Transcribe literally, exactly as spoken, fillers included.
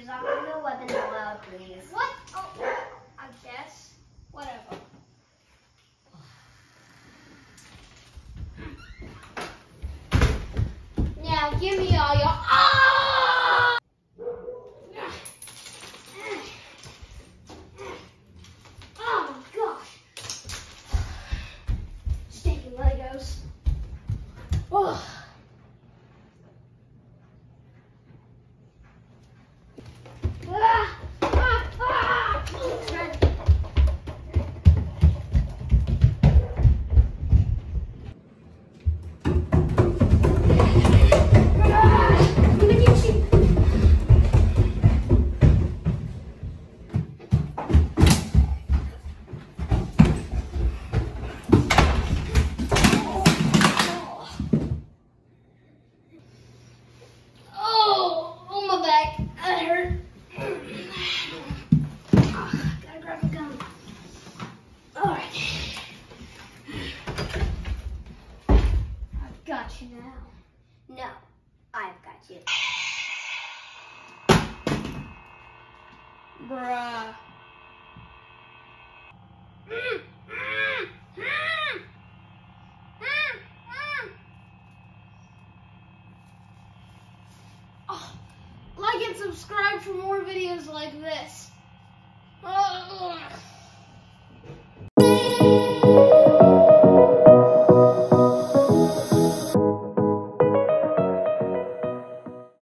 not no weapons allowed, please. What? Oh, I guess. Whatever. Now give me all your. Ah! Oh my gosh! Stinking Legos. Oh. Ah! Ah! Ah! Got you now. No, I've got you. Bruh. Oh, like and subscribe for more videos like this. Oh.